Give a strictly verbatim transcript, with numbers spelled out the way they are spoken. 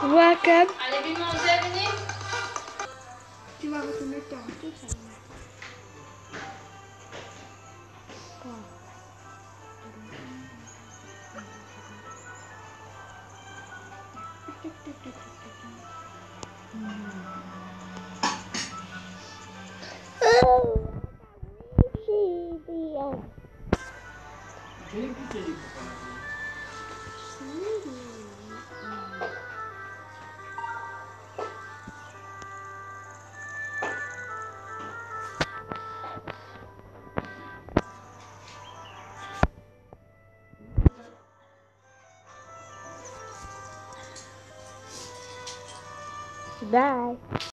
Welcome. Allez, manger, venez. Tu vas retourner tantôt, ça va. Bye.